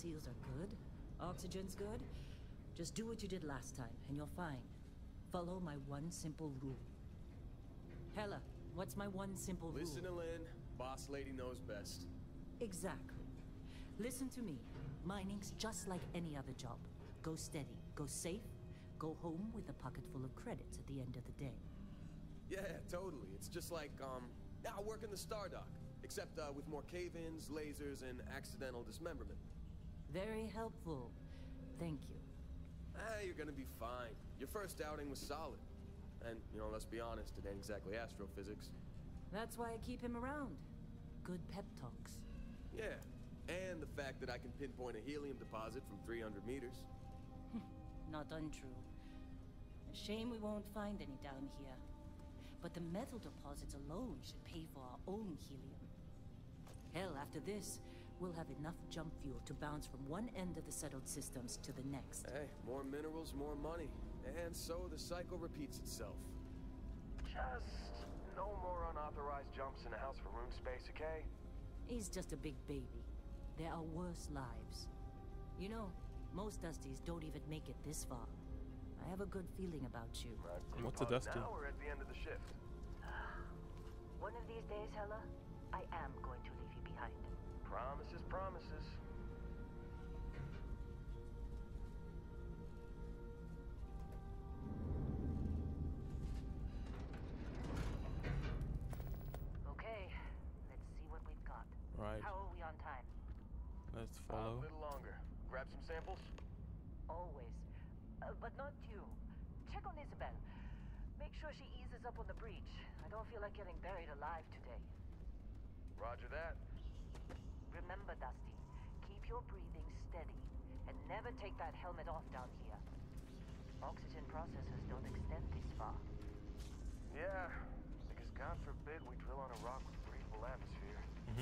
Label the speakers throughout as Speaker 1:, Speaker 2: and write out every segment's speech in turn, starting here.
Speaker 1: seals are good. Oxygen's good. Just do what you did last time, and you're fine. Follow my one simple rule. Hella, what's my one simple rule?
Speaker 2: Listen to Lynn. Boss lady knows best.
Speaker 1: Exactly. Listen to me. Mining's just like any other job. Go steady, go safe, go home with a pocket full of credits at the end of the day.
Speaker 2: Yeah, totally. It's just like, I work in the Star Dock. Except, with more cave-ins, lasers, and accidental dismemberment.
Speaker 1: Very helpful. Thank you.
Speaker 2: You're gonna be fine. Your first outing was solid. And, you know, let's be honest, it ain't exactly astrophysics.
Speaker 1: That's why I keep him around. Good pep talks.
Speaker 2: Yeah, and the fact that I can pinpoint a helium deposit from 300 meters.
Speaker 1: Not untrue. A shame we won't find any down here. But the metal deposits alone should pay for our own helium. Hell, after this, we'll have enough jump fuel to bounce from one end of the settled systems to the next.
Speaker 2: Hey, more minerals, more money. And so the cycle repeats itself. Just no more unauthorized jumps in the house for room space, okay?
Speaker 1: He's just a big baby. There are worse lives. You know, most Dusties don't even make it this far. I have a good feeling about you.
Speaker 3: What's a Dusty?
Speaker 2: Now we're at the end of the shift.
Speaker 1: One of these days, Hella, I am going to leave you behind.
Speaker 2: Promises, promises.
Speaker 1: Okay, let's see what we've got.
Speaker 3: Right.
Speaker 1: How are we on time?
Speaker 3: Let's
Speaker 2: A
Speaker 3: follow.
Speaker 2: little longer. Grab some samples.
Speaker 1: Always. But not you. Check on Isabel. Make sure she eases up on the breach. I don't feel like getting buried alive today.
Speaker 2: Roger that.
Speaker 1: Remember, Dusty, keep your breathing steady and never take that helmet off down here. Oxygen processors don't extend this far.
Speaker 2: Yeah, because God forbid we drill on a rock with breathable atmosphere.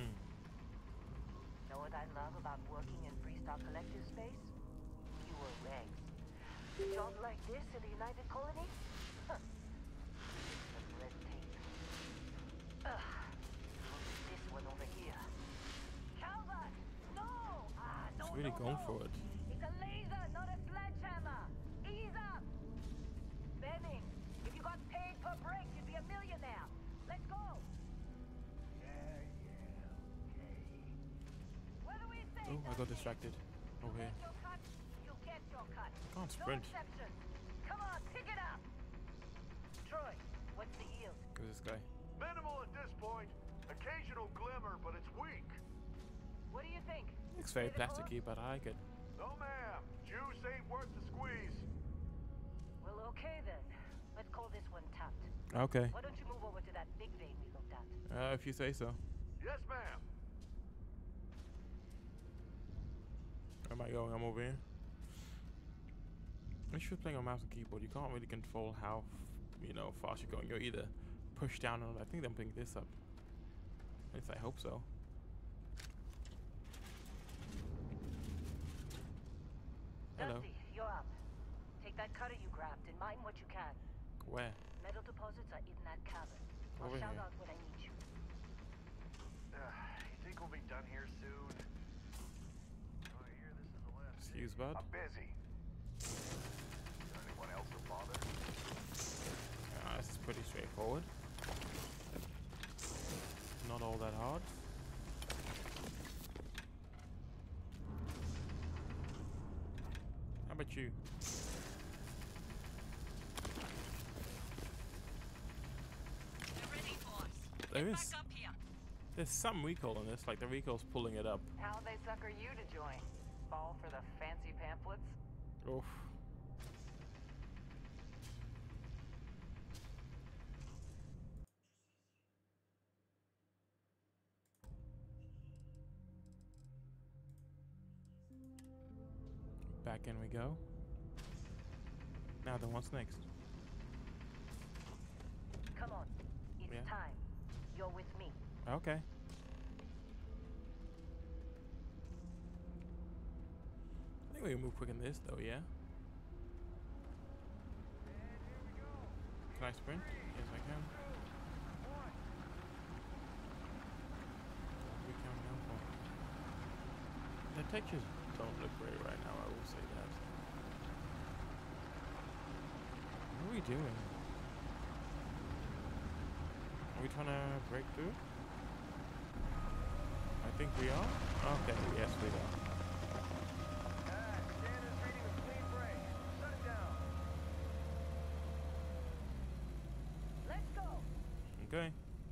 Speaker 1: Know what I love about working in Freestock Collective space? Fewer regs. A job like this in the United Colonies? Huh. Some red tape. Ugh. This one over here. Calvert! No! No,
Speaker 3: It's really
Speaker 1: no,
Speaker 3: going
Speaker 1: no.
Speaker 3: for it.
Speaker 1: It's a laser, not a sledgehammer. Ease up! Benning, if you got paid per break, you'd be a millionaire. Let's go! Yeah, okay. What do we say?
Speaker 3: Oh, I got distracted. Over here.
Speaker 1: Get your cut, you get your cut.
Speaker 3: Can't sprint.
Speaker 1: No exceptions. Come on, pick it up. Troy, what's the yield?
Speaker 3: Who's this guy?
Speaker 4: Minimal at this point. Occasional glimmer, but it's weak.
Speaker 1: What do you think?
Speaker 3: Looks very
Speaker 1: Say the core?
Speaker 3: plasticky, but I like it.
Speaker 4: No, ma'am. Juice ain't worth the squeeze.
Speaker 1: Well, okay then. Let's call this one tapped.
Speaker 3: Okay.
Speaker 1: Why don't you move over to that big vein we looked at?
Speaker 3: If you say so.
Speaker 4: Yes, ma'am.
Speaker 3: Where am I going? I'm over here. If you're playing on mouse and keyboard, you can't really control how, fast you're going. You're either push down, and I think I'm picking this up. At least I hope so. Hello.
Speaker 1: Dusty, you're up. Take that cutter you grabbed and mine what you can.
Speaker 3: Where?
Speaker 1: Metal deposits are in that cavern. I'll
Speaker 3: Over
Speaker 1: shout
Speaker 3: here.
Speaker 1: out when I need you.
Speaker 4: You think we'll be done here soon? Oh, I hear this is the last.
Speaker 3: Excuse, bud.
Speaker 4: I'm busy. Got anyone else to bother?
Speaker 3: This is pretty straightforward. Not all that hard. How about you?
Speaker 5: They're ready for us.
Speaker 3: There
Speaker 5: Get
Speaker 3: is.
Speaker 5: back up here.
Speaker 3: There's some recoil on this, like the recoil's pulling it up.
Speaker 6: How'd they sucker you to join? Fall for the fancy pamphlets?
Speaker 3: Oof. Back in we go. Now then, what's next?
Speaker 1: Come on. It's
Speaker 3: Yeah.
Speaker 1: time. You're with me.
Speaker 3: Okay. I think we can move quick in this though, yeah? Can I sprint? Yes, I can. We can now. The texture's don't look great right now, I will say that. What are we doing? Are we trying to break through? I think we are. Okay, yes we are.
Speaker 4: Scanner's reading a clean break. Shut it down.
Speaker 1: Let's go.
Speaker 3: Okay.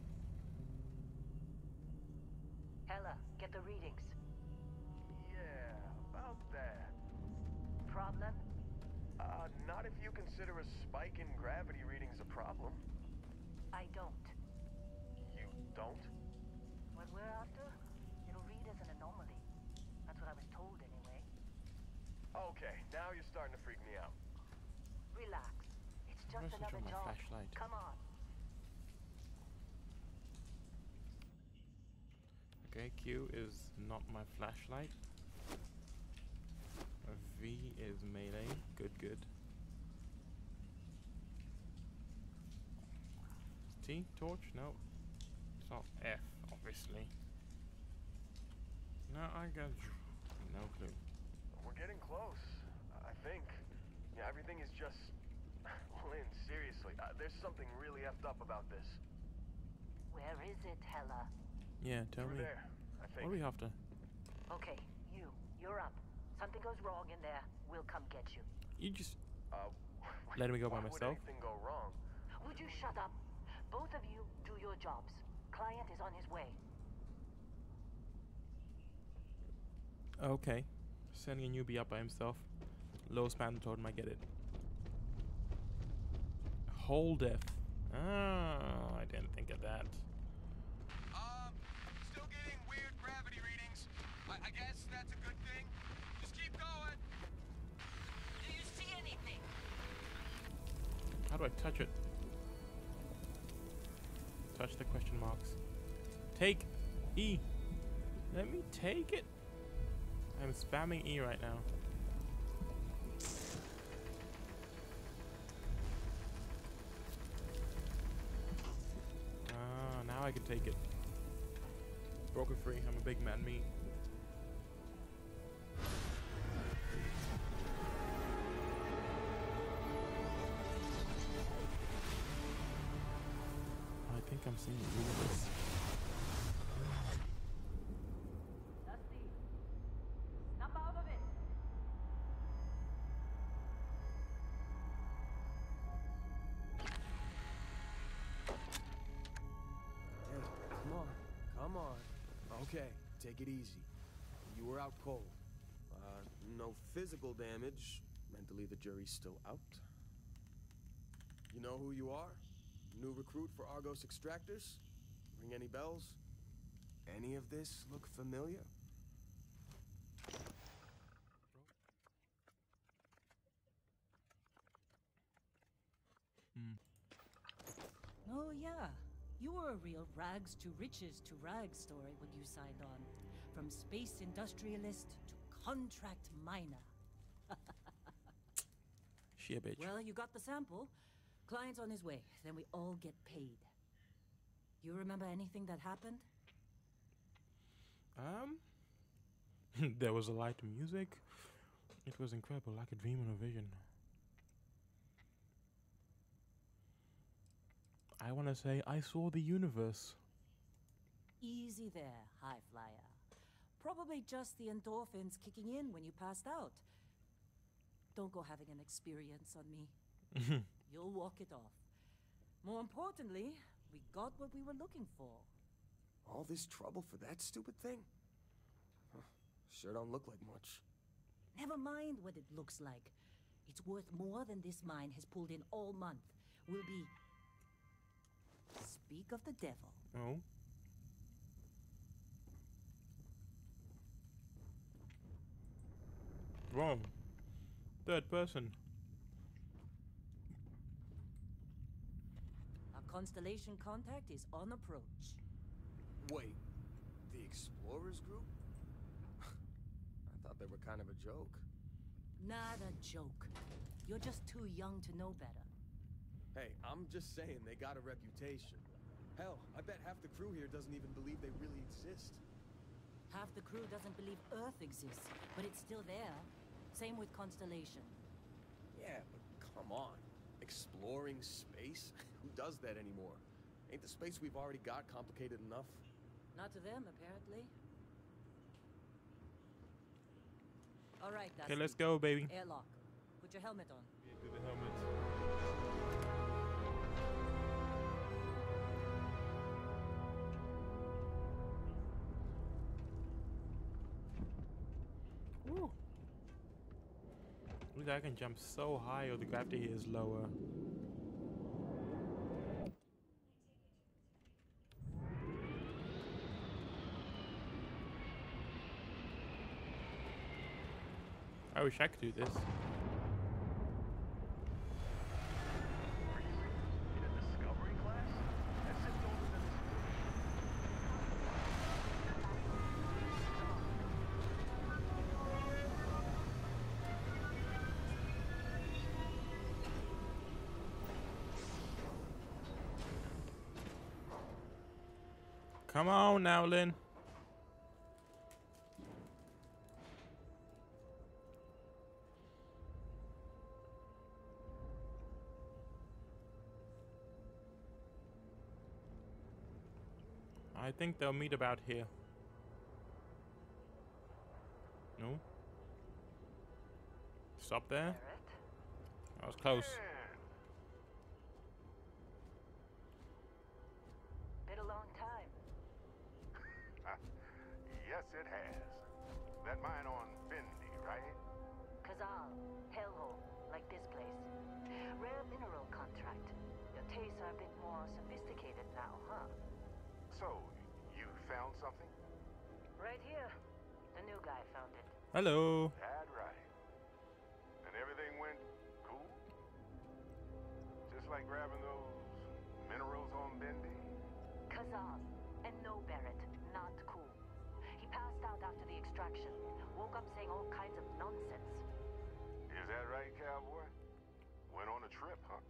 Speaker 1: Hella, get the readings.
Speaker 4: Yeah, about that.
Speaker 1: Problem?
Speaker 2: Not if you consider a spike in gravity readings a problem.
Speaker 1: I don't.
Speaker 2: You don't?
Speaker 1: What we're after, it'll read as an anomaly. That's what I was told anyway.
Speaker 2: Okay, now you're starting to freak me out.
Speaker 1: Relax. It's
Speaker 3: Why
Speaker 1: just
Speaker 3: do I switch
Speaker 1: another
Speaker 3: on my
Speaker 1: job.
Speaker 3: flashlight?
Speaker 1: Come on.
Speaker 3: Okay, Q is not my flashlight. V is melee. Good, good. T? Torch? No. It's not F, obviously. No, I got no clue.
Speaker 2: We're getting close, I think. Yeah, everything is just... Lynn, seriously, there's something really effed up about this.
Speaker 1: Where is it, Hella?
Speaker 3: Yeah, tell
Speaker 2: Through
Speaker 3: me.
Speaker 2: there, I think.
Speaker 3: What are we after?
Speaker 1: Okay, you're up. Something goes wrong in there, we'll come get you.
Speaker 3: You just
Speaker 2: Wait,
Speaker 3: letting me go by
Speaker 2: why
Speaker 3: myself?
Speaker 2: would anything go wrong?
Speaker 1: Would you shut up? Both of you do your jobs. Client is on his way.
Speaker 3: Okay. Sending a newbie up by himself. Low span told him I get it. Hold F. Oh, I didn't think of that.
Speaker 4: Still getting weird gravity readings. I guess that's a good thing. Just keep going.
Speaker 5: Do you see anything?
Speaker 3: How do I touch it? Touch the question marks. Take E. Let me take it. I'm spamming E right now. Ah, now I can take it. Broken free. I'm a big man me. I think I'm seeing the universe.
Speaker 1: Dusty, snap out of it.
Speaker 2: Hey, come on. Okay, take it easy. You were out cold. No physical damage. Mentally, the jury's still out. You know who you are? New recruit for Argos Extractors? Ring any bells? Any of this look familiar?
Speaker 7: Oh, yeah. You were a real rags to riches to rags story when you signed on. From space industrialist to contract miner.
Speaker 3: She a bitch.
Speaker 7: Well, you got the sample. Client's on his way. Then we all get paid. You remember anything that happened?
Speaker 3: There was a light music. It was incredible, like a dream and a vision. I want to say I saw the universe.
Speaker 7: Easy there, high flyer. Probably just the endorphins kicking in when you passed out. Don't go having an experience on me. You'll walk it off. More importantly, we got what we were looking for.
Speaker 2: All this trouble for that stupid thing? Huh, sure don't look like much.
Speaker 7: Never mind what it looks like. It's worth more than this mine has pulled in all month. We'll be... Speak of the devil.
Speaker 3: Oh. Wrong. Third person.
Speaker 7: Our constellation contact is on approach.
Speaker 2: Wait, the Explorers group? I thought they were kind of a joke.
Speaker 7: Not a joke. You're just too young to know better.
Speaker 2: Hey, I'm just saying they got a reputation. Hell, I bet half the crew here doesn't even believe they really exist.
Speaker 7: Half the crew doesn't believe Earth exists, but it's still there. Same with Constellation.
Speaker 2: Yeah, but come on. Exploring space? Who does that anymore? Ain't the space we've already got complicated enough?
Speaker 7: Not to them, apparently. All right,
Speaker 3: Okay,
Speaker 7: Dusty.
Speaker 3: let's go, baby.
Speaker 7: Airlock. Put your helmet on.
Speaker 3: Do the helmet. Woo. Look, I can jump so high, or the gravity is lower. I wish I could do this.
Speaker 8: In a discovery class? That shit's older than this.
Speaker 3: Come on now, Lynn. I think they'll meet about here. No? Stop there? That was close.
Speaker 1: Been a long time.
Speaker 8: Yes, it has. That mine on Fendi, right?
Speaker 1: Kazal, hellhole, like this place. Rare mineral contract. Your tastes are a bit more sophisticated now, huh?
Speaker 8: So, you found something?
Speaker 1: Right here. The new guy found it.
Speaker 3: Hello.
Speaker 8: That right. And everything went cool? Just like grabbing those minerals on Fendi?
Speaker 1: Kazal. And no Barrett. Not cool. He passed out after the extraction. Woke up saying all kinds of nonsense.
Speaker 8: Is that right, cowboy? Went on a trip, huh?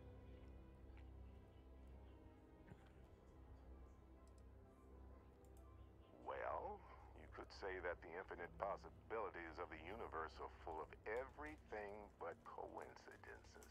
Speaker 8: Well, you could say that the infinite possibilities of the universe are full of everything but coincidences.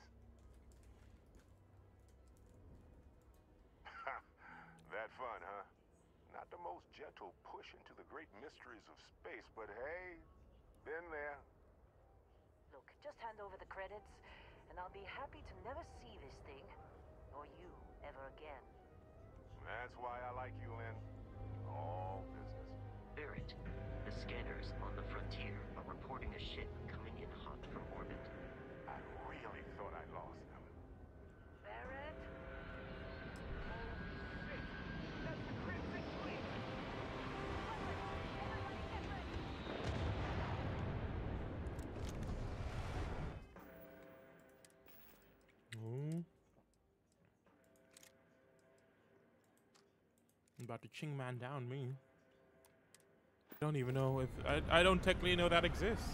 Speaker 8: That fun, huh? Not the most gentle push into the great mysteries of space, but hey, been there.
Speaker 1: Look, just hand over the credits, and I'll be happy to never see this thing, or you, ever again.
Speaker 8: That's why I like you, Lynn. All business.
Speaker 9: Barrett, the scanners on the frontier are reporting a ship coming in hot from orbit.
Speaker 8: I really thought I lost them.
Speaker 1: Barrett?
Speaker 8: That's the Crimson Fleet!
Speaker 3: Oh. I'm about to ching man down me. I don't even know if I don't technically know that exists.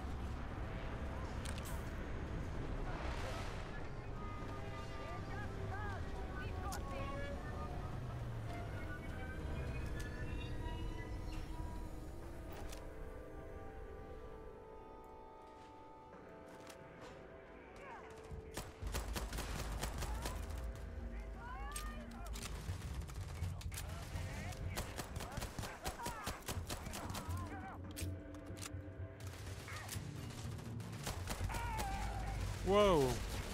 Speaker 3: Whoa.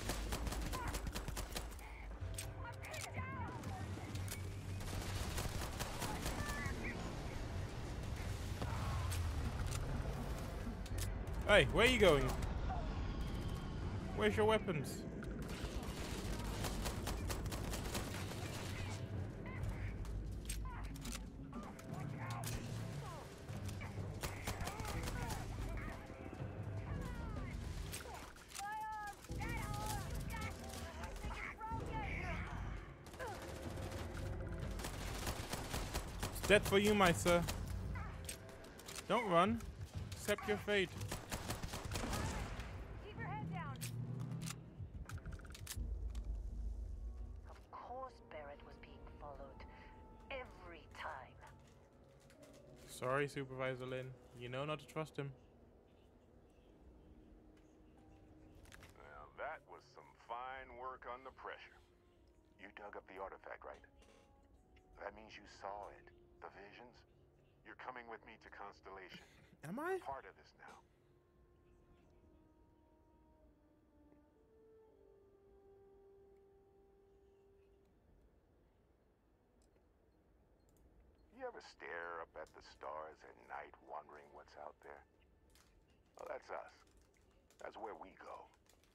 Speaker 3: Hey, where are you going? Where's your weapons? It's death for you, my sir. Don't run. Accept your fate.
Speaker 1: Keep your head down. Of course Barrett was being followed. Every time.
Speaker 3: Sorry, Supervisor Lin. You know not to trust him.
Speaker 8: Well, that was some fine work under pressure. You dug up the artifact, right? That means you saw it. The visions? You're coming with me to Constellation.
Speaker 3: Am I?
Speaker 8: Part of this now. You ever stare up at the stars at night wondering what's out there? Well, that's us. That's where we go.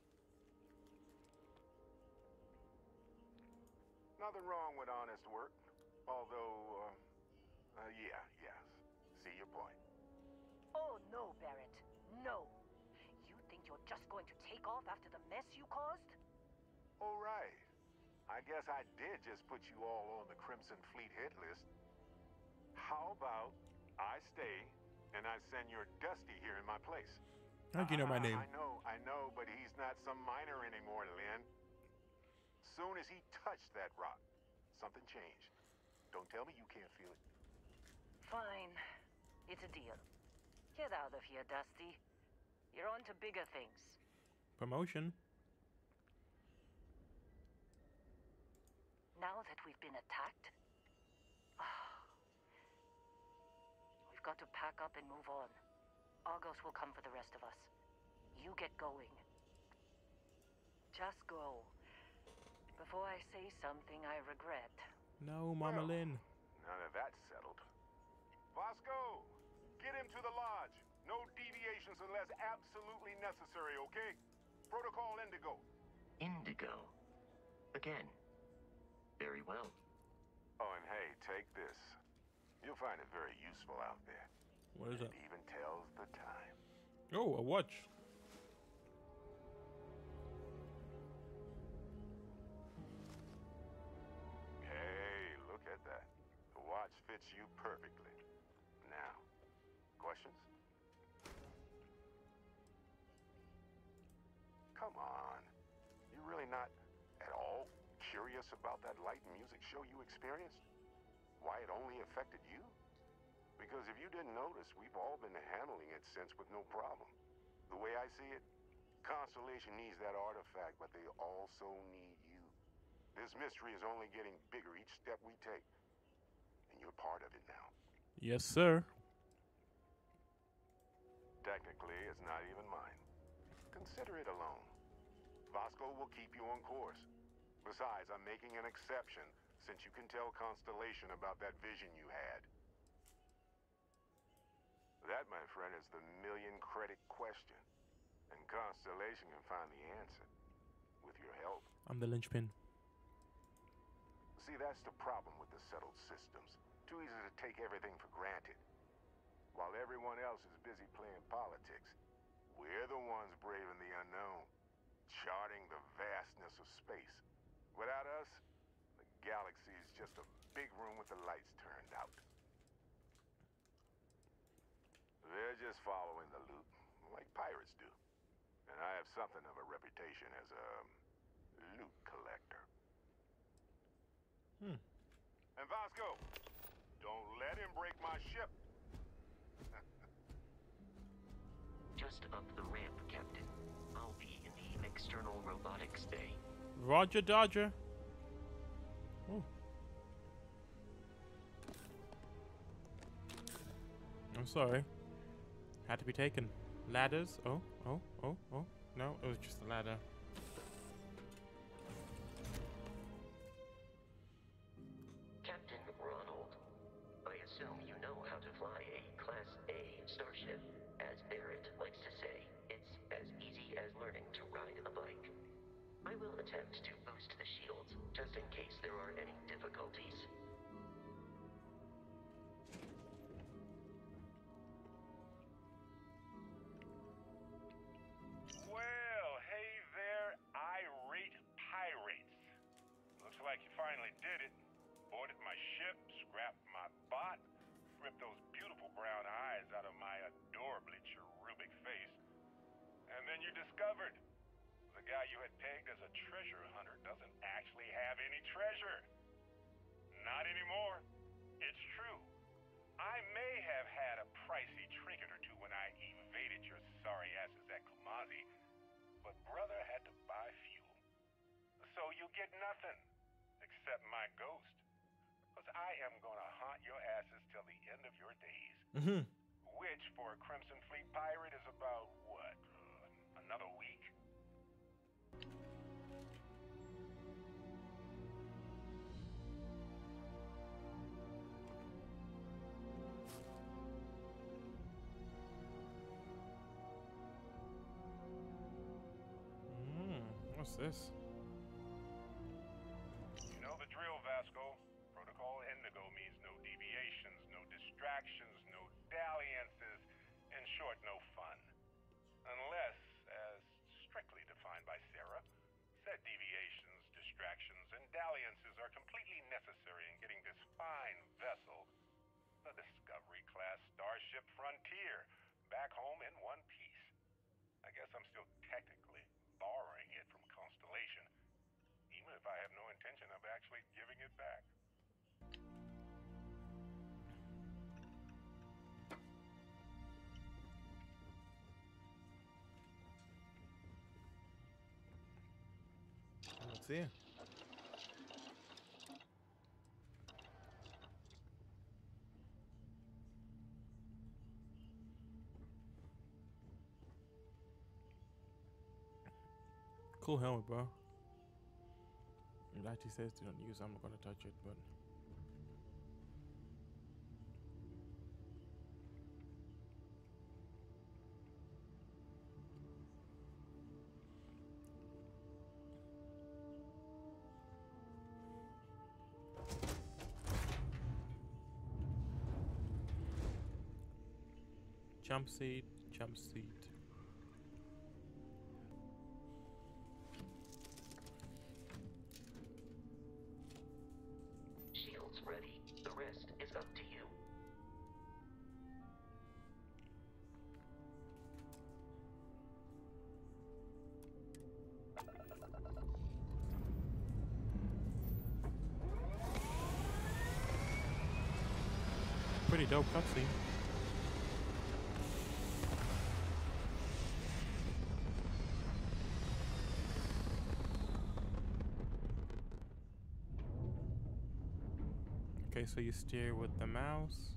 Speaker 8: Nothing wrong with honest work. Although, yes. See your point.
Speaker 1: Oh, no, Barrett. No. You think you're just going to take off after the mess you caused?
Speaker 8: All right. I guess I did just put you all on the Crimson Fleet hit list. How about I stay and I send your Dusty here in my place?
Speaker 3: How'd you know my name?
Speaker 8: I know, but he's not some minor anymore, Lynn. Soon as he touched that rock, something changed. Don't tell me you can't feel it.
Speaker 1: Fine. It's a deal. Get out of here, Dusty. You're on to bigger things.
Speaker 3: Promotion.
Speaker 1: Now that we've been attacked, we've got to pack up and move on. Argos will come for the rest of us. You get going. Just go. Before I say something I regret.
Speaker 3: No, Mama
Speaker 8: Well,
Speaker 3: Lynn.
Speaker 8: now that that's settled. Vasco, get him to the lodge. No deviations unless absolutely necessary, okay? Protocol Indigo.
Speaker 9: Indigo. Again. Very well.
Speaker 8: Oh, and hey, take this. You'll find it very useful out there.
Speaker 3: What is it?
Speaker 8: It even tells the time.
Speaker 3: Oh, a watch.
Speaker 8: Hey, look at that. The watch fits you perfectly. Now, questions? Come on. You're really not at all curious about that light and music show you experienced? Why it only affected you? Because if you didn't notice, we've all been handling it since with no problem. The way I see it, Constellation needs that artifact, but they also need you. This mystery is only getting bigger each step we take. And you're part of it now.
Speaker 3: Yes, sir.
Speaker 8: Technically, it's not even mine. Consider it alone. Vasco will keep you on course. Besides, I'm making an exception since you can tell Constellation about that vision you had. That, my friend, is the million-credit question. And Constellation can find the answer. With your help.
Speaker 3: I'm the linchpin.
Speaker 8: See, that's the problem with the settled systems. Too easy to take everything for granted. While everyone else is busy playing politics, we're the ones braving the unknown, charting the vastness of space. Without us, the galaxy is just a big room with the lights turned out. They're just following the loot, like pirates do. And I have something of a reputation as a loot collector. And Vasco, don't let him break my ship.
Speaker 9: Just up the ramp, Captain. I'll be in the external robotics bay.
Speaker 3: Roger Dodger. Oh. I'm sorry. Had to be taken. Ladders. Oh. No, it was just a ladder.
Speaker 9: Captain Ronald, I assume you know how to fly a Class A starship. As Barrett likes to say, it's as easy as learning to ride a bike. I will attempt to boost the shields, just in case there are any difficulties.
Speaker 8: Well, hey there, irate pirates. Looks like you finally did it. Boarded my ship, scrapped my bot, ripped those beautiful brown eyes out of my adorably cherubic face. And then you discovered the guy you had pegged as a treasure hunter doesn't actually have any treasure. Not anymore. It's true. I may have had a pricey trinket or two when I evaded your sorry asses at Kumazi, but brother had to buy fuel. So you get nothing, except my ghost. Because I am gonna haunt your asses till the end of your days. Which, for a Crimson Fleet pirate, is about, what, another week?
Speaker 3: What's this?
Speaker 8: You know the drill, Vasco. Protocol Indigo means no deviations, no distractions, no dalliances, in short, no fun. Unless, as strictly defined by Sarah, said deviations, distractions, and dalliances are completely necessary in getting this fine vessel, the Discovery-class Starship Frontier, back home in one piece. I guess I'm still technically borrowing it from Constellation, even if I have no intention of actually giving it back.
Speaker 3: Let's see. Cool helmet, bro. It actually says do not use. I'm not gonna touch it, but jump seat, jump seat.
Speaker 9: Shields ready. The rest is up to you.
Speaker 3: Pretty dope cutscene. Okay, so you steer with the mouse.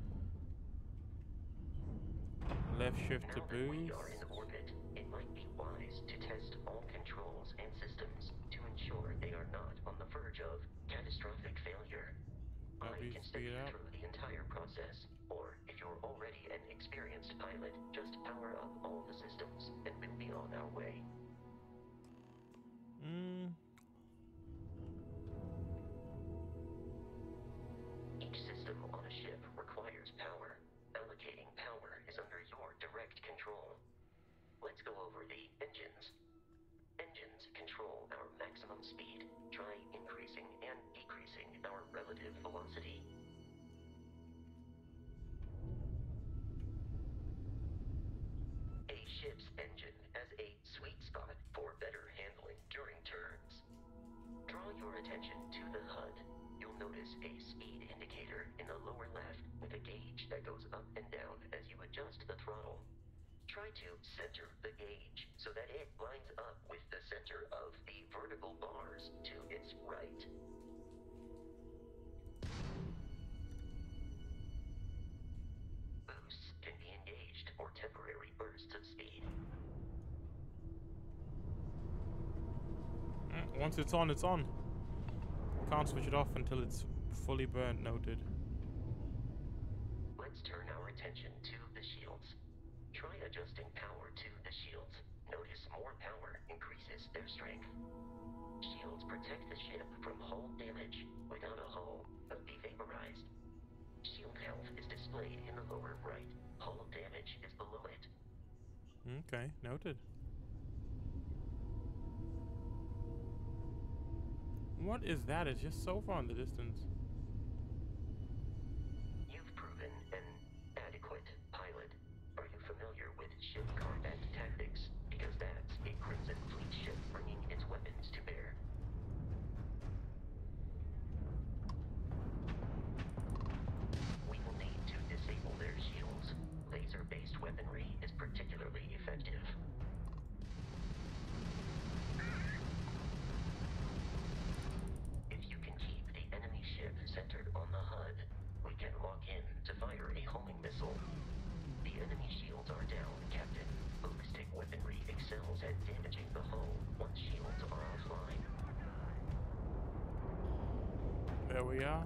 Speaker 3: Left shift to
Speaker 9: Now that we
Speaker 3: boost.
Speaker 9: are in orbit, it might be wise to test all controls and systems to ensure they are not on the verge of catastrophic failure. I
Speaker 3: W
Speaker 9: can steady
Speaker 3: speed
Speaker 9: you
Speaker 3: up.
Speaker 9: through the entire process, or if you're already an experienced pilot, just power up all the systems and we'll be on our way. Each system on a ship requires power. Allocating power is under your direct control. Let's go over the engines. Engines control our maximum speed. Try increasing and decreasing our relative velocity. A ship's engine has a sweet spot for better handling during turns. Draw your attention to the HUD. You'll notice a speed indicator in the lower left with a gauge that goes up and down as you adjust the throttle. Try to center the gauge so that it lines up with the center of the vertical bars to its right. Boosts can be engaged for temporary bursts of speed.
Speaker 3: Once it's on, it's on. Can't switch it off until it's fully burnt, noted.
Speaker 9: Let's turn our attention to the shields. Try adjusting power to the shields. Notice more power increases their strength. Shields protect the ship from hull damage. Without a hull, they'll be vaporized. Shield health is displayed in the lower right. Hull damage is below it.
Speaker 3: Okay, noted. What is that? It's just so far in the distance.
Speaker 9: You've proven an adequate pilot. Are you familiar with ship combat tactics? Because that's a Crimson Fleet ship bringing its weapons to bear. We will need to
Speaker 3: There we are.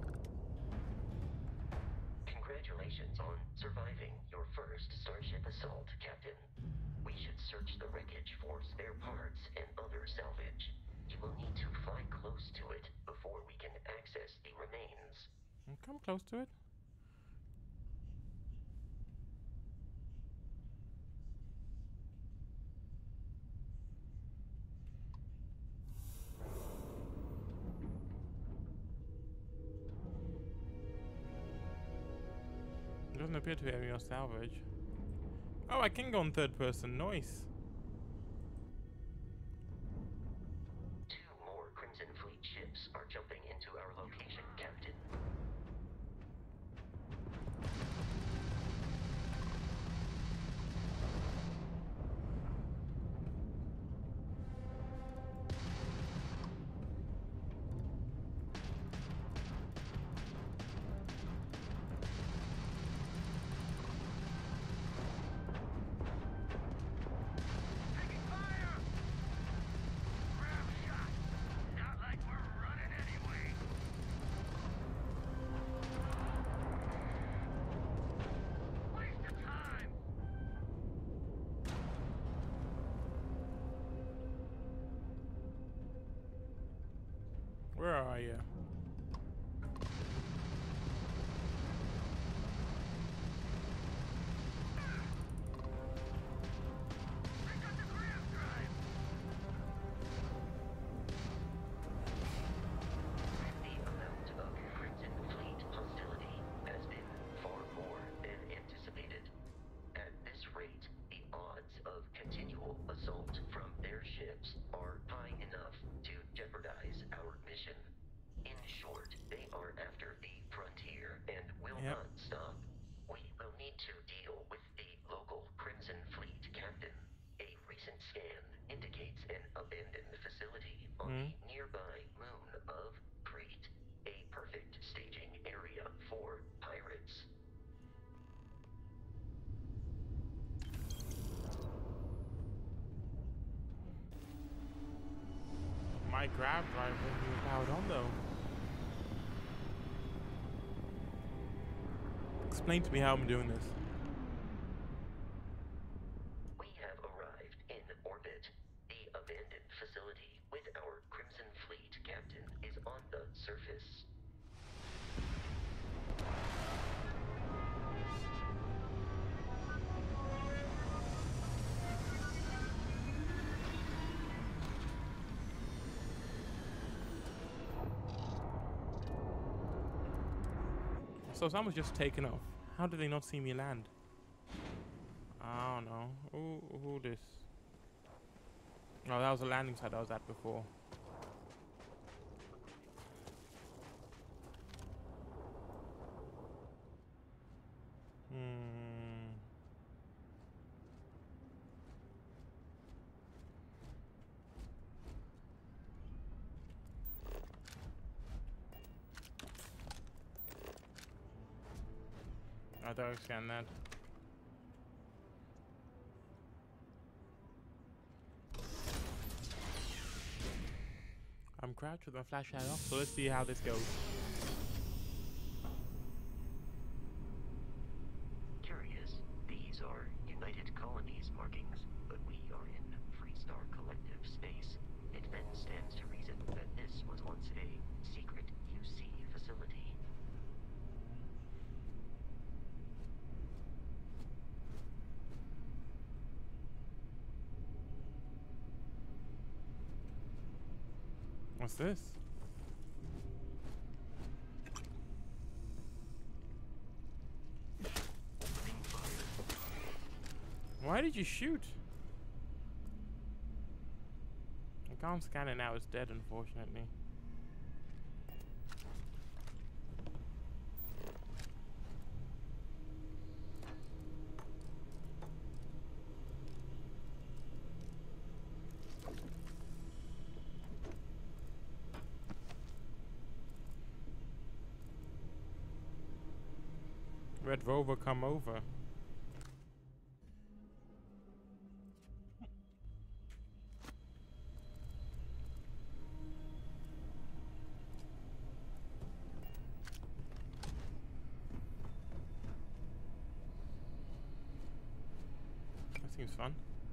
Speaker 9: Congratulations on surviving your first starship assault, Captain. We should search the wreckage for spare parts and other salvage. You will need to fly close to it before we can access the remains.
Speaker 3: Come close to it. Doesn't appear to be any more salvage. Oh, I can go in third person. Nice.
Speaker 9: Two more Crimson Fleet ships are jumping into our location, Captain.
Speaker 4: Taking fire! Grab shot! Not like we're running anyway. Waste of time!
Speaker 3: Where are you?
Speaker 4: Pick up the gram drive!
Speaker 9: The amount of Crimson Fleet hostility has been far more than anticipated. At this rate, the odds of continual assault from their ships are high enough to jeopardize our mission. In short, they are after the frontier and will
Speaker 3: Yep.
Speaker 9: not stop. We will need to deal with the local Crimson Fleet captain. A recent scan indicates an abandoned facility on the nearby moon of Crete, a perfect staging area for pirates.
Speaker 3: My grab drive wasn't even powered on though. Explain to me how I'm doing this.
Speaker 9: We have arrived in orbit. The abandoned facility with our Crimson Fleet captain is on the surface.
Speaker 3: So someone's just taken off. How did they not see me land? I don't know. Who this? Oh, that was the landing site I was at before. I thought I scanned that. I'm crouched with my flashlight off, so let's see how this goes.
Speaker 9: Curious, these are United Colonies markings, but we are in Freestar Collective space. It then stands to reason that this was once a secret UC facility.
Speaker 3: What's this? Why did you shoot? I can't scan it now, it's dead unfortunately. Red Rover, come over. seems fun.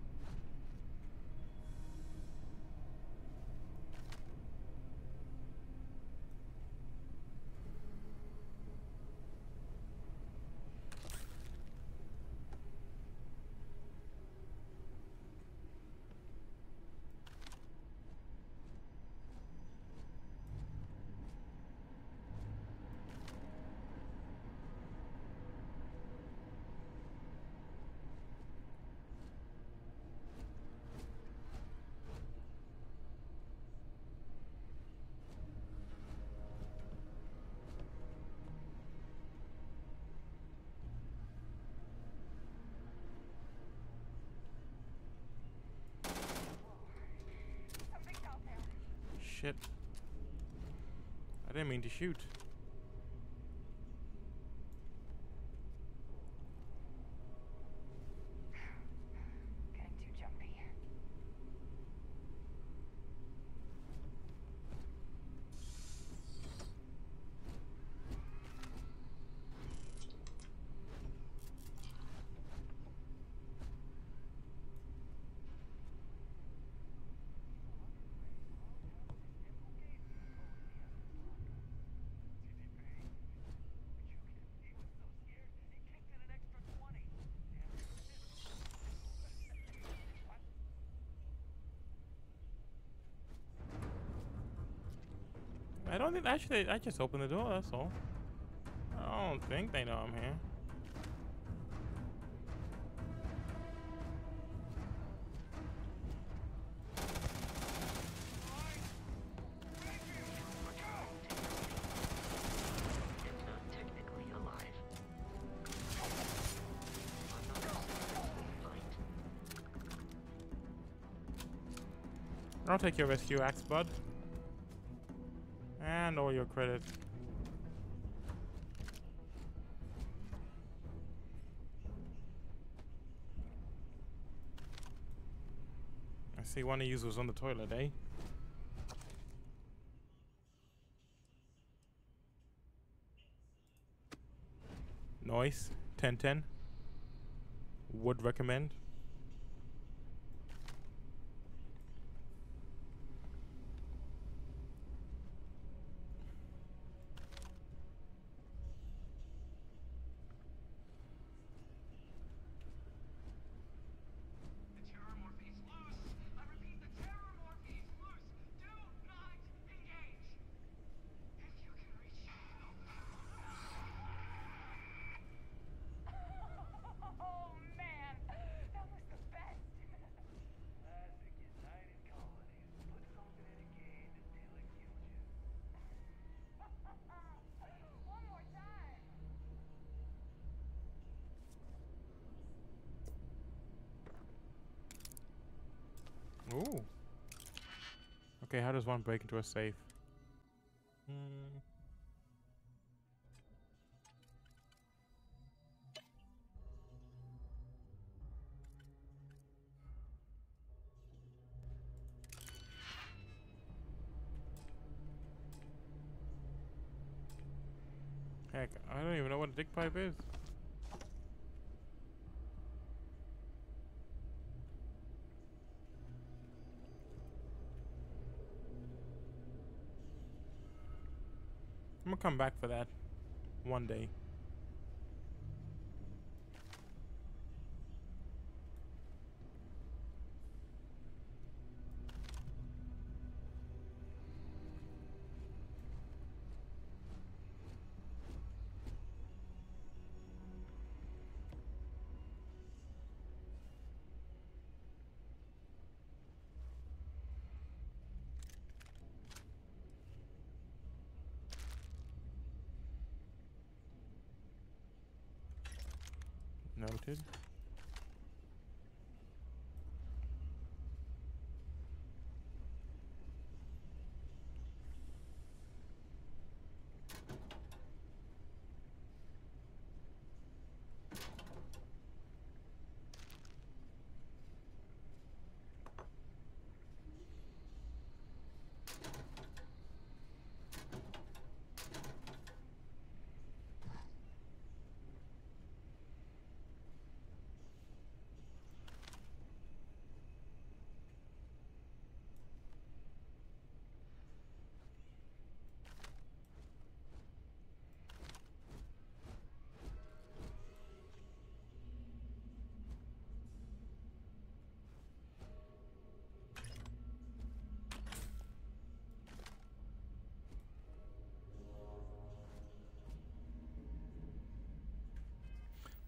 Speaker 3: Shit. I didn't mean to shoot.
Speaker 6: Getting too jumpy.
Speaker 3: I don't think, actually, I just opened the door, that's all. I don't think they know I'm here.
Speaker 9: It's not technically alive.
Speaker 3: I'll take your rescue axe, bud. And all your credits. I see one of you was on the toilet, eh? Noise. 1010. Would recommend. Ooh. Okay, how does one break into a safe? Heck, I don't even know what a dick pipe is. I'm gonna come back for that one day. Noted.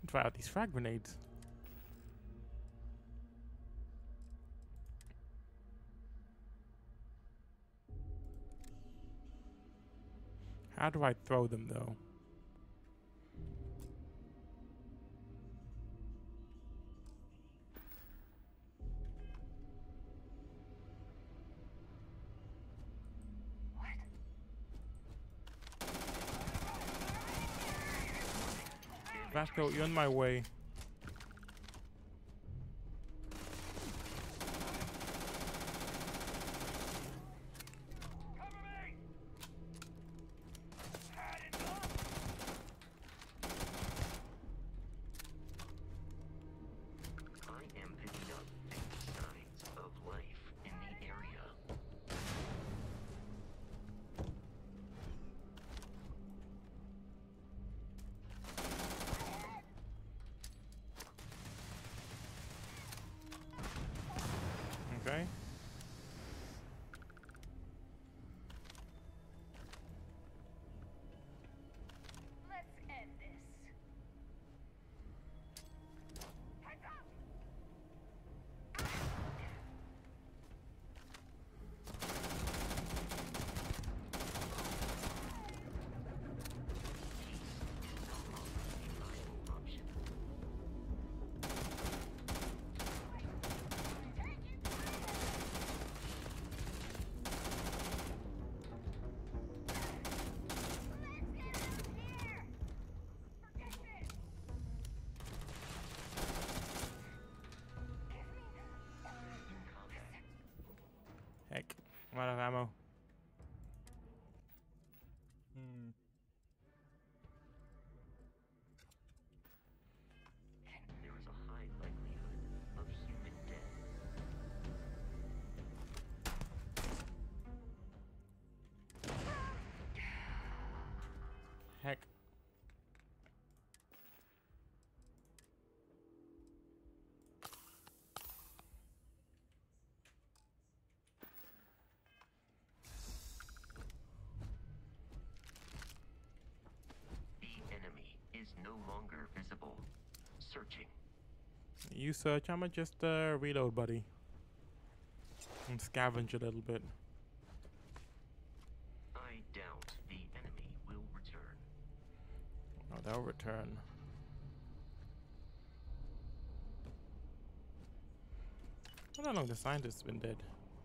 Speaker 3: Try out these frag grenades. How do I throw them though? Vasco, you're in my way. Okay.
Speaker 5: Let's end this. Heads up!
Speaker 3: Heck, I'm out of ammo.
Speaker 9: There is a high likelihood of human death.
Speaker 3: Heck.
Speaker 9: The enemy is no longer visible. Searching.
Speaker 3: You search, I'ma just reload, buddy. And scavenge a little bit.
Speaker 9: I doubt the enemy will return.
Speaker 3: Oh, they'll return. How long the scientist's been dead?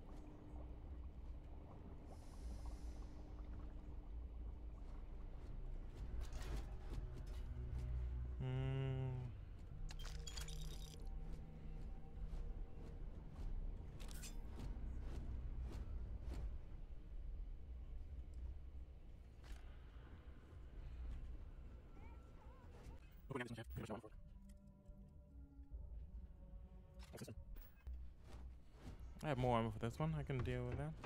Speaker 3: I have more ammo for this one. I can deal with that.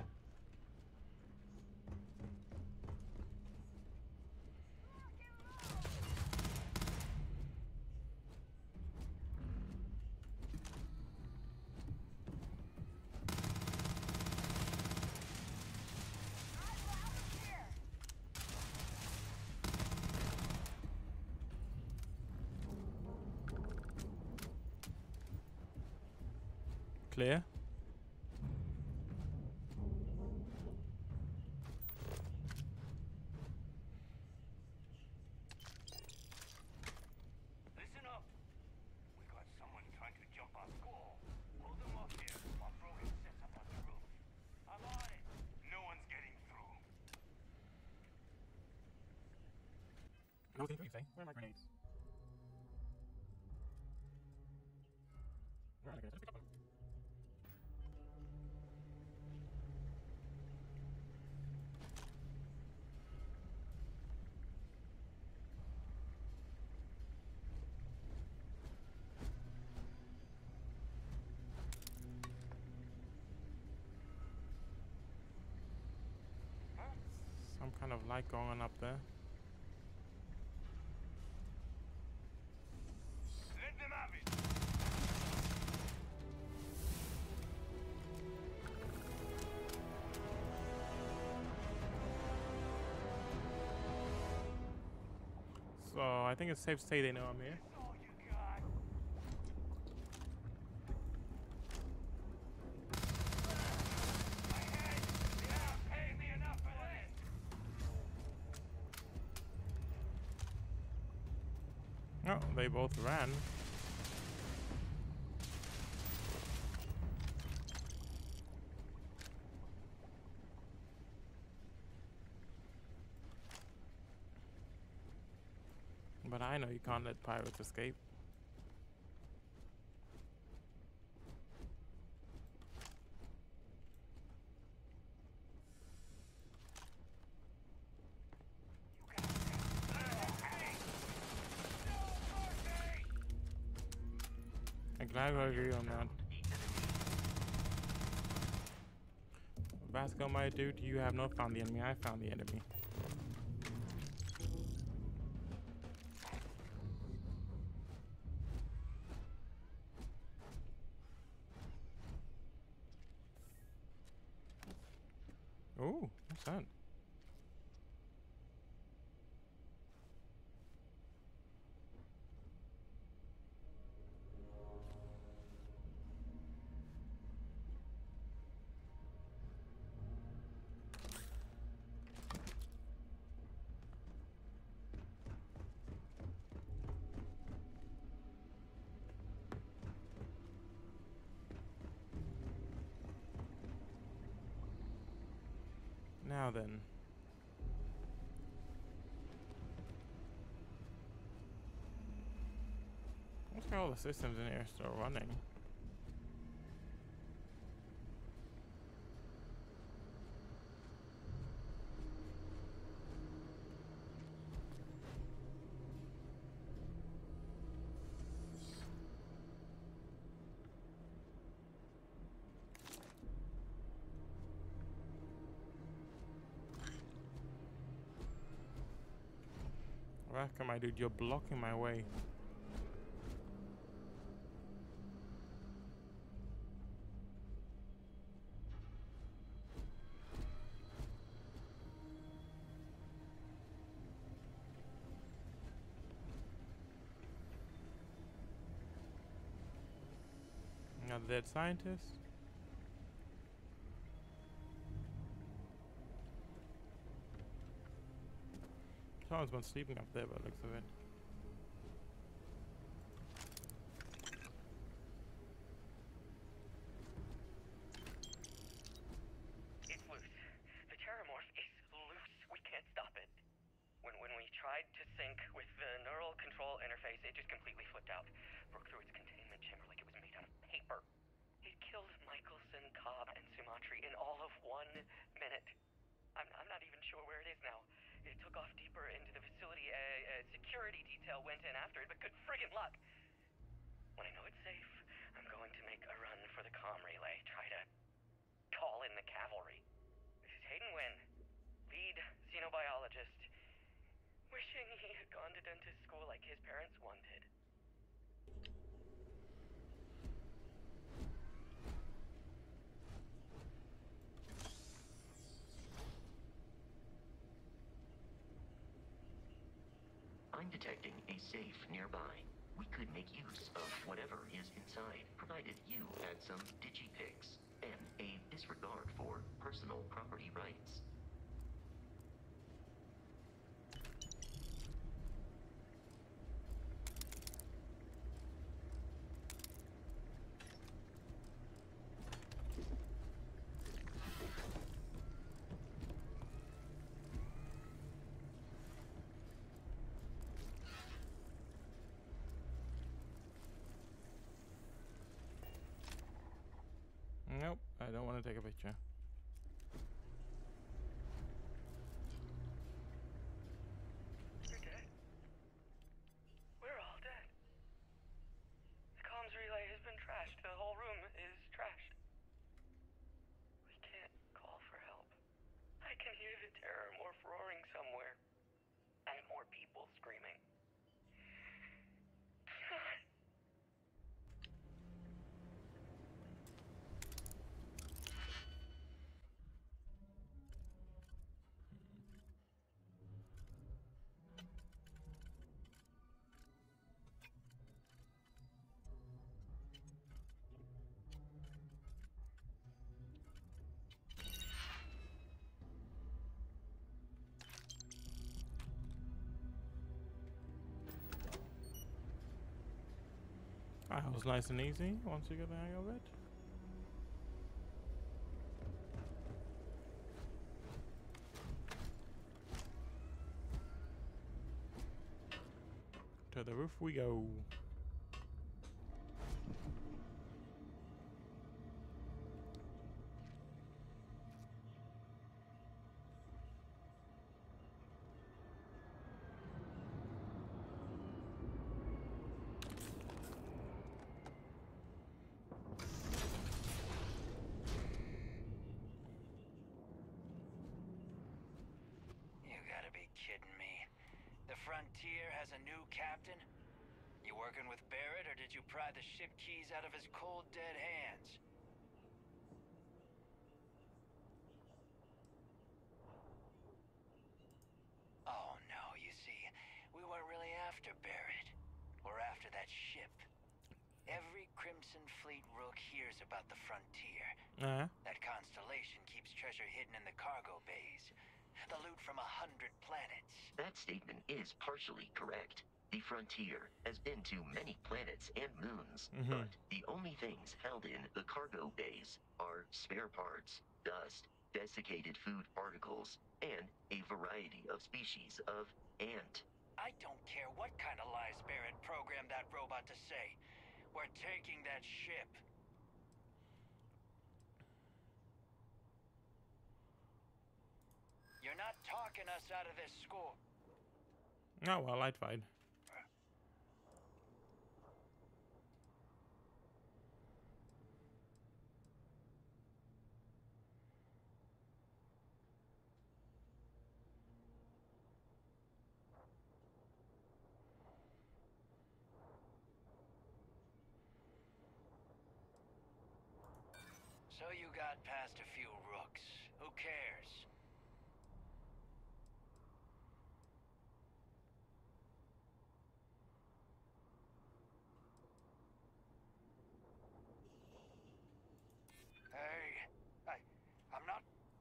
Speaker 3: Clear.
Speaker 4: Listen up. We got someone trying to jump our school. Hold them off here while Brogan sets up on the roof. I'm on it. No one's getting through.
Speaker 3: No thing for you say. Where are my grenades? Where are my grenades? Let's pick up one. Some kind of light going on up there.
Speaker 4: Let them have it.
Speaker 3: So I think it's safe to say they know I'm here.
Speaker 4: That's all you
Speaker 3: Oh, they both ran. But I know you can't let pirates escape. I'm glad we agree on that. Vasco, my dude, you have not found the enemy. I found the enemy. Oh, what's that? Now then. Looks like all the systems in here are still running. Come on, dude, you're blocking my way. Another dead scientist. Someone's been sleeping up there by the looks of it.
Speaker 9: It's loose. The terramorph is loose. We can't stop it. When we tried to sync with the neural control interface, it just completely flipped out. Broke through its containment chamber like it was made out of paper. It killed Michelson, Cobb, and Sumatri in all of 1 minute. I'm not even sure where it is now. It took off deeper into the facility. A security detail went in after it, but good friggin' luck. When I know it's safe, I'm going to make a run for the comm relay. Try to call in the cavalry. This is Hayden Wynn, lead xenobiologist. Wishing he had gone to dentist school like his parents wanted. I'm detecting a safe nearby. We could make use of whatever is inside, provided you had some digipics and a disregard for personal property rights.
Speaker 3: Nope, I don't want to take a picture.
Speaker 9: You're dead. We're all dead. The comms relay has been trashed. The whole room is trashed. We can't call for help. I can hear the terramorph roaring somewhere. And more people screaming. God.
Speaker 3: That was nice and easy once you get the hang of it. To the roof we go.
Speaker 10: Frontier has a new captain? You working with Barrett, or did you pry the ship keys out of his cold, dead hands? Oh, no, you see, we weren't really after Barrett. We're after that ship. Every Crimson Fleet rook hears about the Frontier. That constellation keeps treasure hidden in the cargo bays. The loot from 100 planets.
Speaker 9: That statement is partially correct. The Frontier has been to many planets and moons, but the only things held in the cargo bays are spare parts, dust, desiccated food particles, and a variety of species of ant.
Speaker 10: I don't care what kind of lies Barrett programmed that robot to say. We're taking that ship. You're not talking us out of this school.
Speaker 3: Oh, well, I'd find.
Speaker 10: So you got past a few rooks. Who cares? I'm not...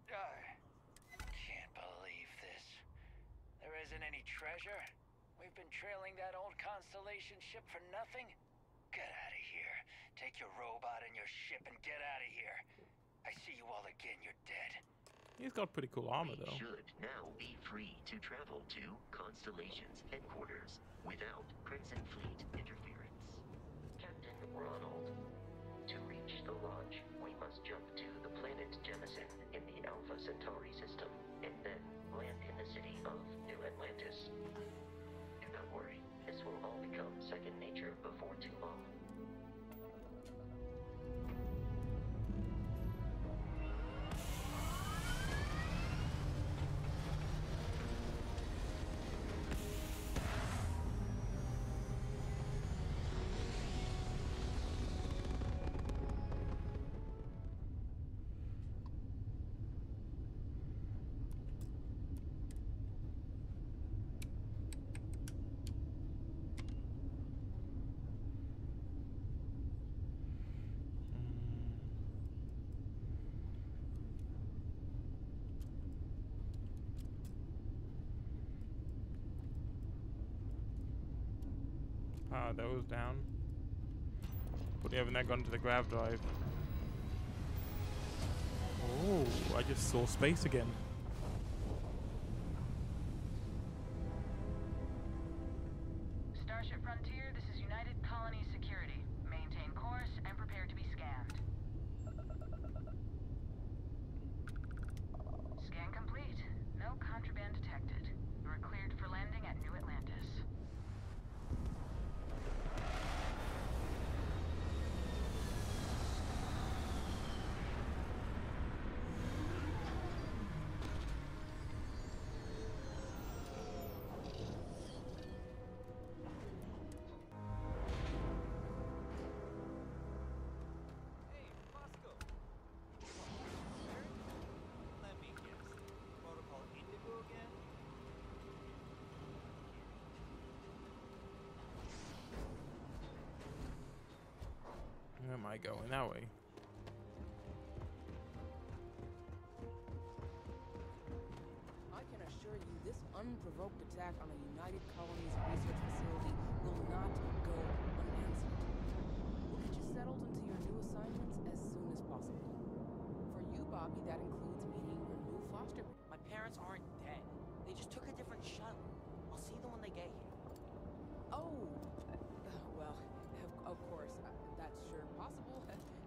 Speaker 10: can't believe this. There isn't any treasure? We've been trailing that old Constellation ship for nothing? Get out of here. Take your robot and your ship and get out of here. I see you all again, you're dead.
Speaker 3: He's got pretty cool armor, though.
Speaker 9: We should now be free to travel to Constellation's headquarters without Crimson Fleet interference. Captain Ronald, to reach the launch, we must jump to the planet Jemison in the Alpha Centauri system, and then land in the city of New Atlantis. Do not worry, this will all become second nature before too long.
Speaker 3: Those down. But we haven't gone to the grav drive. Oh, I just saw space again.
Speaker 6: Starship Frontier, this is United Colony Security. Maintain course and prepare to be scanned. Scan complete. No contraband detected. You are cleared for landing at New Atlantis.
Speaker 3: Where am I going? That way.
Speaker 11: I can assure you this unprovoked attack on a United Colony's research facility will not go unanswered. settled into your new assignments as soon as possible. For you, Bobby, that includes meeting your new foster.
Speaker 12: My parents aren't dead. They just took a different shuttle. I'll see them when they get here.
Speaker 11: Oh, well, of course, that's sure possible.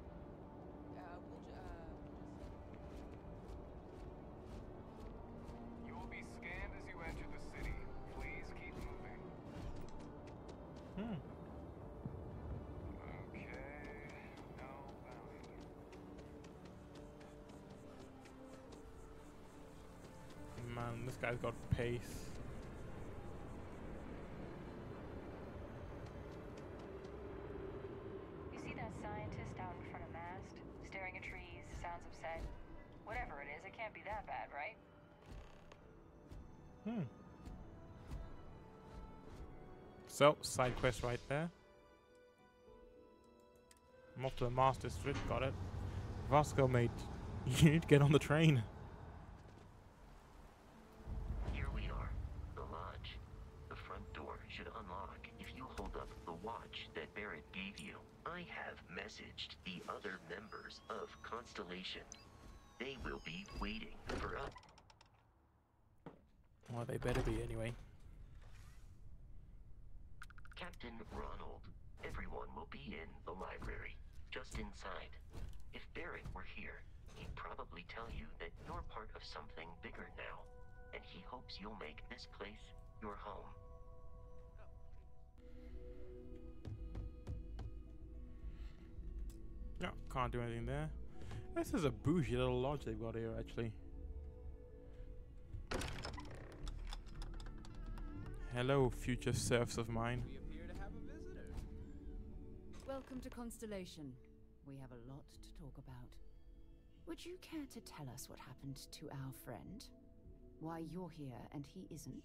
Speaker 13: You will be scanned as you enter the city. Please keep moving. Okay, no bounty.
Speaker 3: Man, this guy's got pace.
Speaker 6: You see that scientist out in front of Mast? Staring at trees, sounds upset. Whatever it is, it can't be that bad, right?
Speaker 3: So, side quest right there. I'm off to the Mars District, got it. Vasco, mate, you need to get on the train.
Speaker 9: Here we are, the lodge. The front door should unlock if you hold up the watch that Barrett gave you. I have messaged the other members of Constellation. They will be waiting for us.
Speaker 3: Well, they better be anyway.
Speaker 9: Captain Ronald, everyone will be in the library, just inside. If Barrett were here, he'd probably tell you that you're part of something bigger now, and he hopes you'll make this place your home.
Speaker 3: No, can't do anything there. This is a bougie little lodge they've got here, actually. Hello, future serfs of mine.
Speaker 14: We appear to have a visitor.
Speaker 15: Welcome to Constellation. We have a lot to talk about. Would you care to tell us what happened to our friend? Why you're here and he isn't?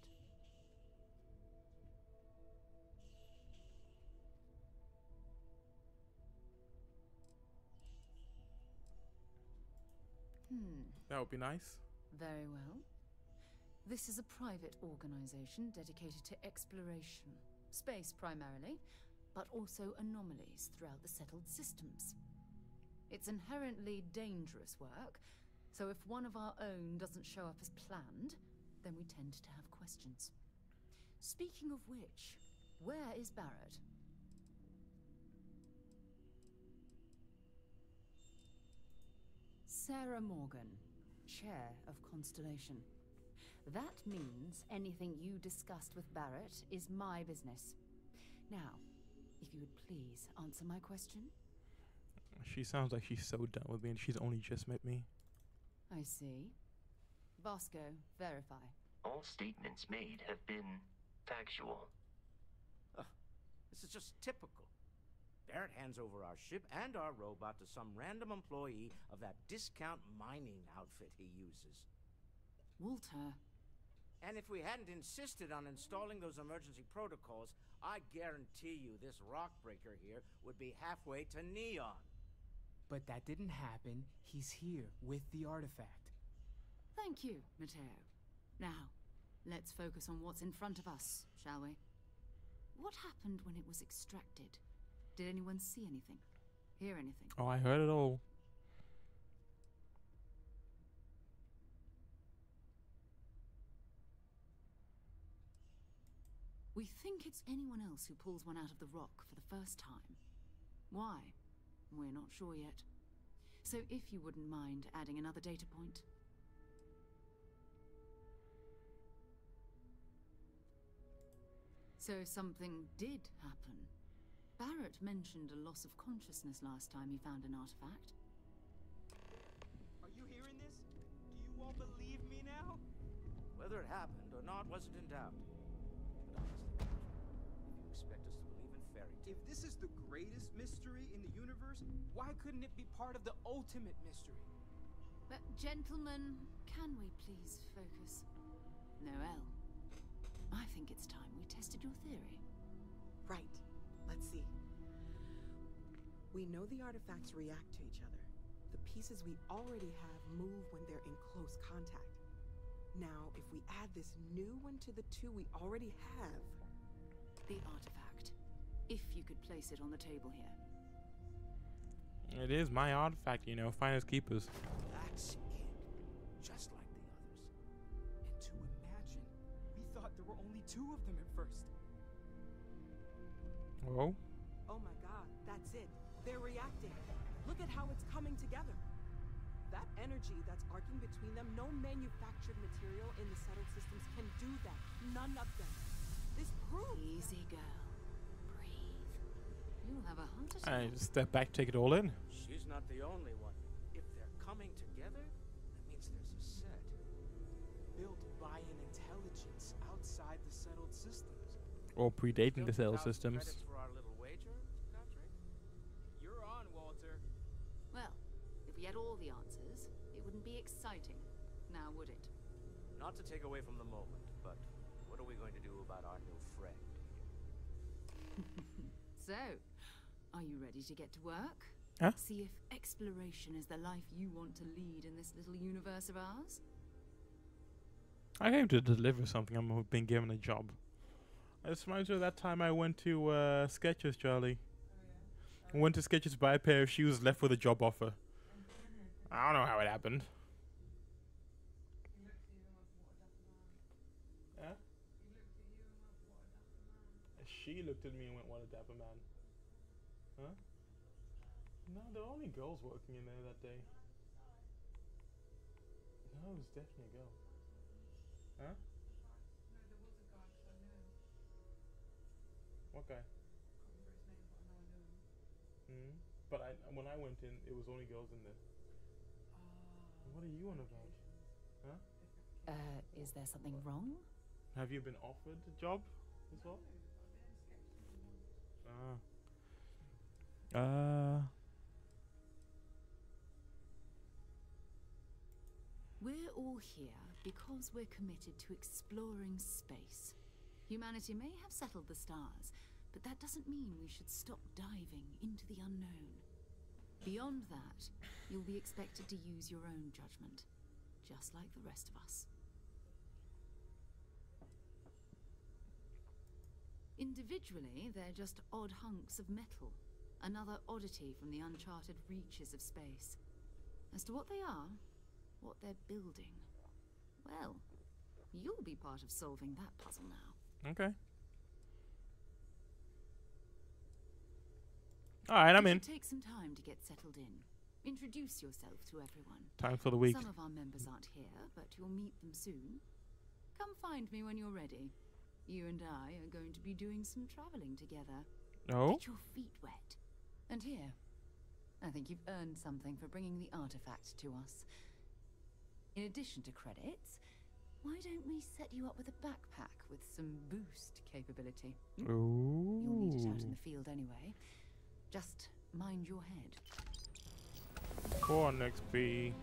Speaker 3: That would be nice.
Speaker 15: Very well. This is a private organization dedicated to exploration. Space primarily, but also anomalies throughout the settled systems. It's inherently dangerous work, so if one of our own doesn't show up as planned, then we tend to have questions. Speaking of which, where is Barrett? Sarah Morgan, Chair of Constellation. That means anything you discussed with Barrett is my business. Now, if you would please answer my question.
Speaker 3: She sounds like she's so done with me and she's only just met me.
Speaker 15: I see. Bosco, verify.
Speaker 9: All statements made have been factual.
Speaker 16: This is just typical. Barrett hands over our ship and our robot to some random employee of that discount mining outfit he uses.
Speaker 15: Walter.
Speaker 16: And if we hadn't insisted on installing those emergency protocols, I guarantee you this rock breaker here would be halfway to Neon.
Speaker 14: But that didn't happen. He's here with the artifact.
Speaker 15: Thank you, Matteo. Now, let's focus on what's in front of us, shall we? What happened when it was extracted? Did anyone see anything? Hear anything?
Speaker 3: Oh, I heard it all.
Speaker 15: We think it's anyone else who pulls one out of the rock for the first time. Why? We're not sure yet. So if you wouldn't mind adding another data point. So something did happen. Barrett mentioned a loss of consciousness last time he found an artifact.
Speaker 14: Are you hearing this? Do you all believe me now?
Speaker 16: Whether it happened or not wasn't in doubt. But honestly, if you expect us to believe in fairy tales...
Speaker 14: If this is the greatest mystery in the universe, why couldn't it be part of the ultimate mystery?
Speaker 15: But gentlemen, can we please focus? Noel, I think it's time we tested your theory.
Speaker 11: Right. Let's see. We know the artifacts react to each other. The pieces we already have move when they're in close contact. Now, if we add this new one to the two we already have...
Speaker 15: The artifact. If you could place it on the table here.
Speaker 3: It is my artifact, you know, finders keepers.
Speaker 14: That's it. Just like the others. And to imagine, we thought there were only 2 of them at first.
Speaker 3: Oh?
Speaker 11: Oh my god, that's it. They're reacting. Look at how it's coming together. That energy that's arcing between them, no manufactured material in the settled systems can do that. None of them. This proves.
Speaker 15: Easy, girl. Breathe. You'll have a heart attack.
Speaker 3: I just step back, take it all in.
Speaker 16: She's not the only one. If they're coming together, that means there's a set.
Speaker 14: Built by an intelligence outside the settled systems.
Speaker 3: Or predating the cell
Speaker 16: 50,000
Speaker 3: systems.
Speaker 16: credits for our little wager, Patrick?
Speaker 14: You're on, Walter.
Speaker 15: Well, if we had all the answers, it wouldn't be exciting. Now, would it?
Speaker 16: Not to take away from the moment, but what are we going to do about our new friend here?
Speaker 15: So, are you ready to get to work?
Speaker 3: Huh?
Speaker 15: See if exploration is the life you want to lead in this little universe of ours?
Speaker 3: I came to deliver something. I'm being given a job. This reminds me of that time I went to Skechers, Charlie. I went to Skechers to buy a pair of shoes, left with a job offer. I don't know how it happened. Huh? She looked at me and went, "What a dapper man." Huh? No, there were only girls working in there that day. No, it was definitely a girl. Huh? What guy? But when I went in, it was only girls in there. What are you on about? Huh?
Speaker 15: Is there something wrong?
Speaker 3: Have you been offered a job as well?
Speaker 15: We're all here because we're committed to exploring space. Humanity may have settled the stars, but that doesn't mean we should stop diving into the unknown. Beyond that, you'll be expected to use your own judgment, just like the rest of us. Individually, they're just odd hunks of metal, another oddity from the uncharted reaches of space. As to what they are, what they're building, well, you'll be part of solving that puzzle now.
Speaker 3: Okay. Alright, I'm in.
Speaker 15: Take some time to get settled in. Introduce yourself to everyone.
Speaker 3: Time for the week.
Speaker 15: Some of our members aren't here, but you'll meet them soon. Come find me when you're ready. You and I are going to be doing some traveling together.
Speaker 3: Oh?
Speaker 15: Get your feet wet. And here, I think you've earned something for bringing the artifact to us. In addition to credits, why don't we set you up with a backpack with some boost capability?
Speaker 3: Ooh.
Speaker 15: You'll need it out in the field anyway. Just mind your head.
Speaker 3: 4 on XP.